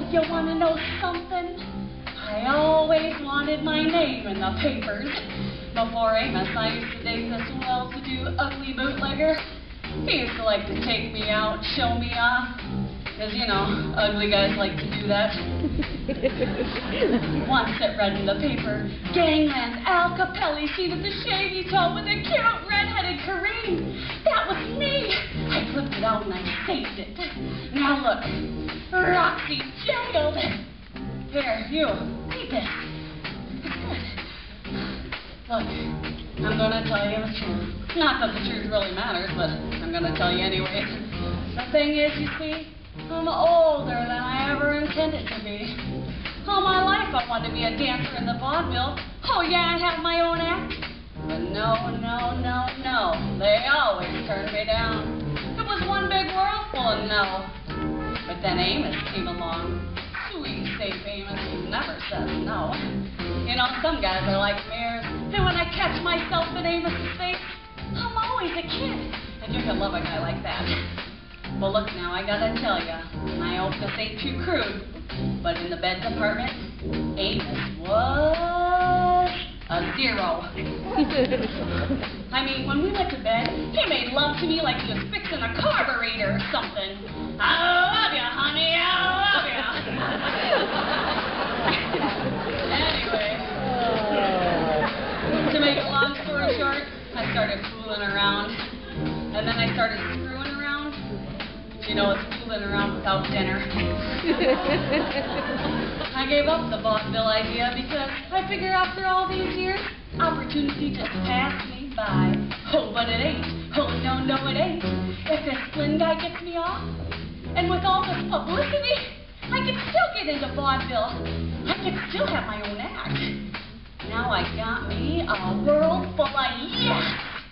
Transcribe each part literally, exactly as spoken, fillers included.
You want to know something? I always wanted my name in the papers. Before Amos, I used to date this well-to-do ugly bootlegger. He used to like to take me out, show me off. Because, you know, ugly guys like to do that. Once it read in the paper, Gangland Al Capelli seen at the shavy toe with a cute red-headed Kareem. That was me. I flipped it out and I saved it. Now look, Roxy jailed. Here, you, read this. It's good. Look, I'm going to tell you the truth. Not that the truth really matters, but I'm going to tell you anyway. The thing is, you see, I'm older than I ever intended to be. All my life I wanted to be a dancer in the vaudeville. Oh yeah, I have my own act. But no, no, no, no. They always turned me down. It was one big world full of no. But then Amos came along. Sweet, safe Amos, who never says no. You know, some guys are like mirrors. And when I catch myself in Amos's face, I'm always a kid. And you can love a guy like that. Well, look now, I gotta tell ya, I hope this ain't too crude, but in the bed department, Amos was a zero. I mean, when we went to bed, he made love to me like he was fixing a carburetor or something. I love ya, honey, I love ya. Anyway, to make a long story short, I started fooling around, and then I started screwing around. You know, it's fooling around without dinner. I gave up the vaudeville idea because I figure after all these years, opportunity just passed me by. Oh, but it ain't. Oh, no, no, it ain't. If this Flynn guy gets me off, and with all this publicity, I could still get into vaudeville. I could still have my own act. Now I got me a world full of yes!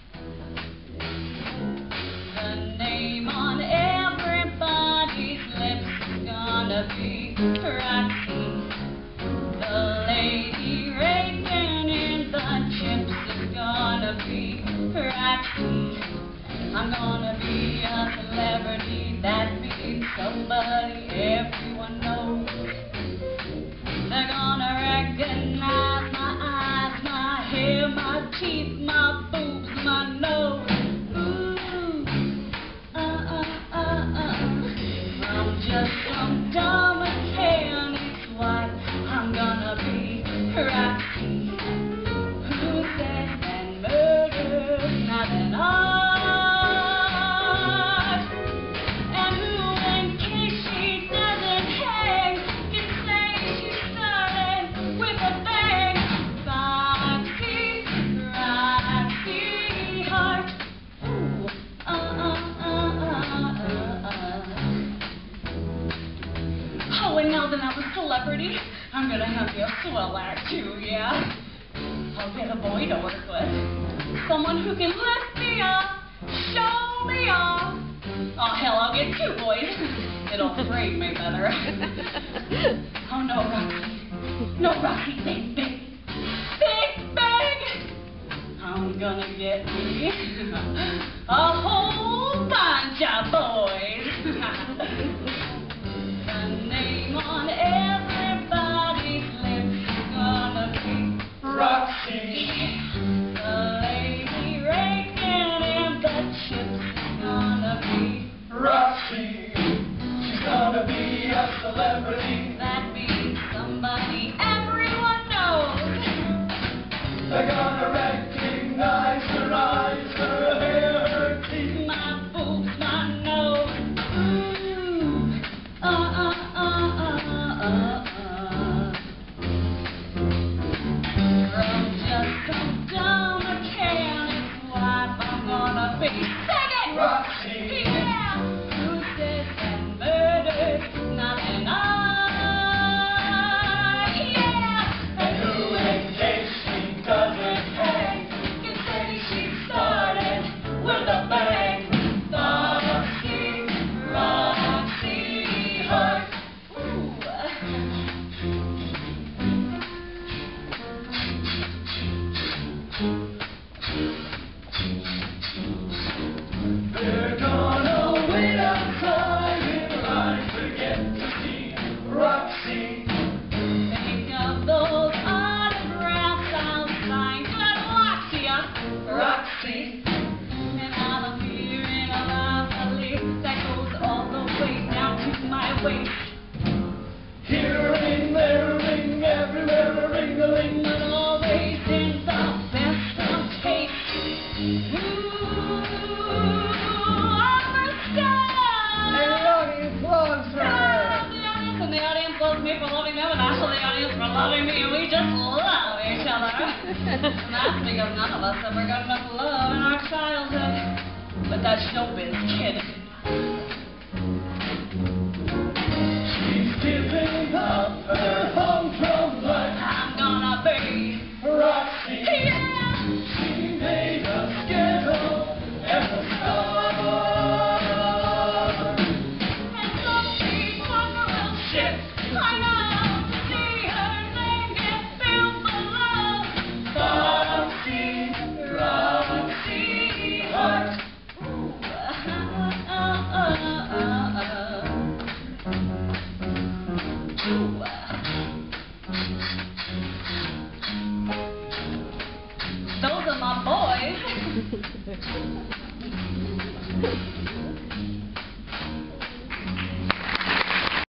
The name on everybody's lips is gonna be Roxy. The lady raking in the chips is gonna be Roxy. I'm gonna be a celebrity, that means somebody everyone knows. They're gonna recognize my eyes, my hair, my teeth, my boobs, my nose. Just some dumb mechanic's wife. I'm gonna be Roxy. Who's dead and murdered, not an art. And who, in case she doesn't hang, can say she started with a bang. Roxy, Roxy Hart. Ooh, uh, uh, uh, uh, uh, uh. Oh, and now that I'm a celebrity, I'm gonna have you a swell act too, yeah? I'll get a boy to work with. Someone who can lift me up, show me off. Oh, hell, I'll get two boys. It'll frame me better. Oh, no, Roxy. No, Roxy, think big. Think big! I'm gonna get me a whole bunch of boys. On everybody's lips is gonna be Roxy. The lady raking in the chips is gonna be Roxy. She's gonna be a celebrity. That means somebody everyone knows. They're gonna recognize her eyes, her hair, her teeth, my boobs, my nose. Ooh, uh, uh, uh. Roxy. Yeah. Who's dead and murdered, not an art. me for loving them, and also the audience for loving me, and we just love each other. And that's because none of us ever got enough love in our childhood. But that's showbiz, kid. She's giving up her humdrum life. I'm gonna be Roxy. yeah. She made a scandal and a star. And some people are real shit. I know to see her name get filled with love. Roxy, Roxy Hart. Those are my boys.